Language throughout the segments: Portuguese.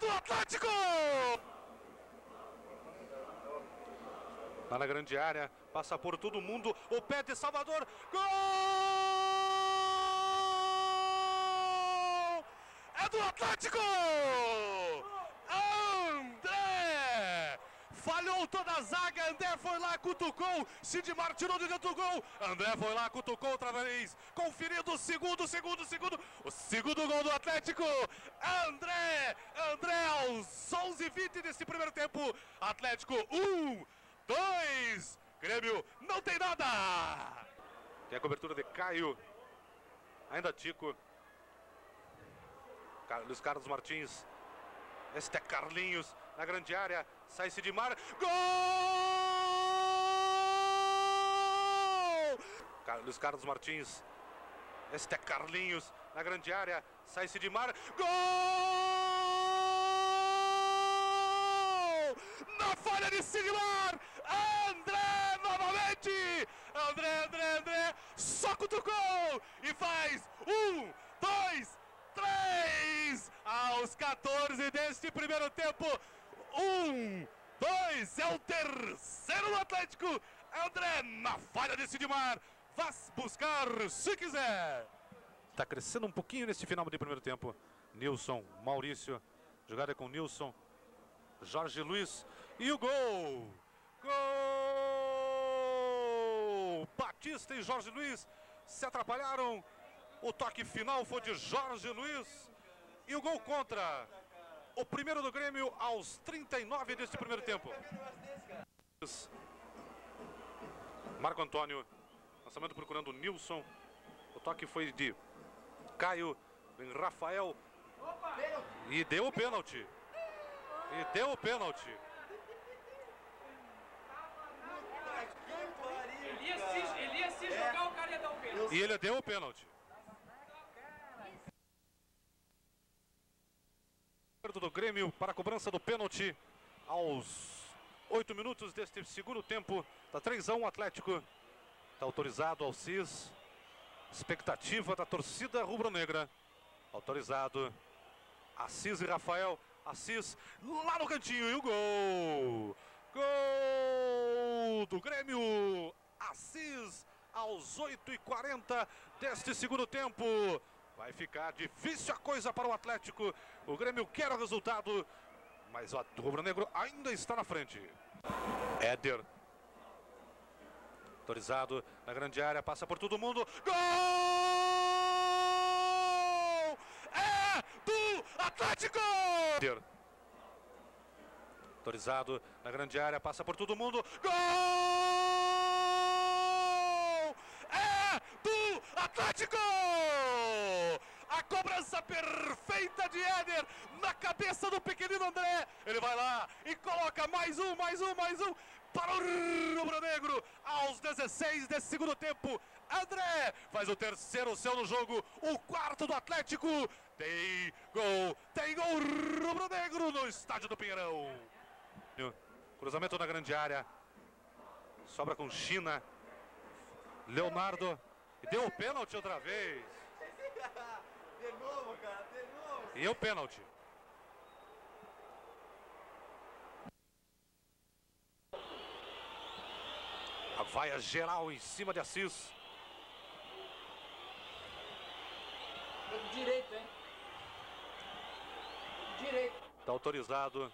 do Atlético! Tá na grande área, passa por todo mundo, o pé de Salvador, gol! É do Atlético! André! Falhou toda a zaga, André foi lá, cutucou, Sidmar tirou de dentro do gol, André foi lá, cutucou outra vez, conferindo o segundo gol do Atlético, André aos 11h20 desse primeiro tempo, Atlético 1, 2, Grêmio não tem nada! Tem a cobertura de Caio, ainda Tico, Luiz Carlos Martins, este é Carlinhos, na grande área, sai Sidmar, gol! Luiz Carlos Martins, este é Carlinhos, na grande área, sai Sidmar, gol! Na falha de Sidmar, André novamente, André, só cutucou e faz 1, 2, 3, aos 14 deste primeiro tempo, 1, 2, é o terceiro do Atlético, André na falha de Sidmar, vá buscar se quiser. Está crescendo um pouquinho neste final de primeiro tempo, Nilson, Maurício, jogada com Nilson, Jorge Luiz e o gol! Gol! Batista e Jorge Luiz se atrapalharam, o toque final foi de Jorge Luiz e o gol contra. O primeiro do Grêmio aos 39 deste primeiro tempo. Marco Antônio, lançamento procurando o Nilson. O toque foi de Caio, vem Rafael. E deu o pênalti. Ele ia se jogar, o cara ia dar o pênalti. E ele deu o pênalti. Do Grêmio para a cobrança do pênalti aos 8 minutos deste segundo tempo. Está 3-1 Atlético. Está autorizado Alcides. Expectativa da torcida rubro-negra. Autorizado Assis e Rafael. Assis lá no cantinho e o gol! Gol do Grêmio! Assis aos 8h40 deste segundo tempo. Vai ficar difícil a coisa para o Atlético. O Grêmio quer o resultado, mas o rubro-negro ainda está na frente. Éder. Autorizado na grande área, passa por todo mundo. Gol! É do Atlético! Éder. Autorizado na grande área, passa por todo mundo. Gol! É do Atlético! A cobrança perfeita de Éder na cabeça do pequenino André. Ele vai lá e coloca mais um para o rubro-negro aos 16 desse segundo tempo. André faz o terceiro seu no jogo, o quarto do Atlético. Tem gol rubro-negro no estádio do Pinheirão. Cruzamento na grande área, sobra com China, Leonardo, e deu o pênalti outra vez. De novo, cara, de novo. E o pênalti. A vaia geral em cima de Assis. Direito, hein? Direito. Está autorizado.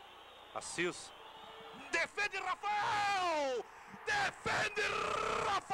Assis. Defende Rafael! Defende Rafael!